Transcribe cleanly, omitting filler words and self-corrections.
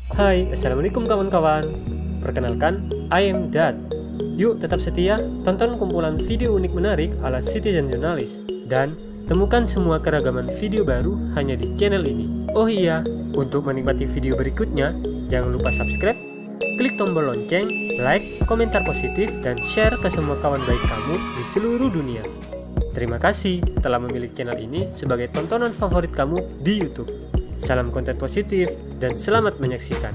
Hai, Assalamualaikum kawan-kawan. Perkenalkan, I am Dad. Yuk tetap setia, tonton kumpulan video unik menarik ala Citizen Journalist. Dan temukan semua keragaman video baru hanya di channel ini. Oh iya, untuk menikmati video berikutnya, jangan lupa subscribe, klik tombol lonceng, like, komentar positif, dan share ke semua kawan baik kamu di seluruh dunia. Terima kasih telah memilih channel ini sebagai tontonan favorit kamu di YouTube. Salam konten positif dan selamat menyaksikan.